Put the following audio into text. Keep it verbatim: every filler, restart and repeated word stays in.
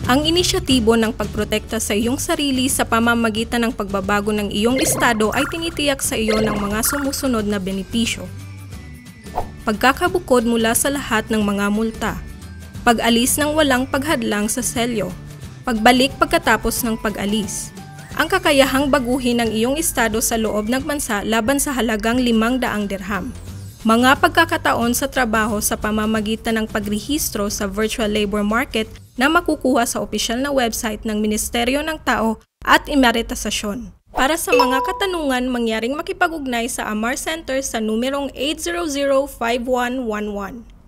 Ang inisyatibo ng pagprotekta sa iyong sarili sa pamamagitan ng pagbabago ng iyong estado ay tinitiyak sa iyo ng mga sumusunod na benepisyo. Pagkakabukod mula sa lahat ng mga multa. Pag-alis ng walang paghadlang sa selyo. Pagbalik pagkatapos ng pag-alis. Ang kakayahang baguhin ang iyong estado sa loob ng bansa laban sa halagang limang daang dirham. Mga pagkakataon sa trabaho sa pamamagitan ng pagrehistro sa virtual labor market na makukuha sa opisyal na website ng Ministeryo ng Tao at Imeritasasyon. Para sa mga katanungan, mangyaring makipag-ugnay sa Amar Center sa numerong eight zero zero five one one one.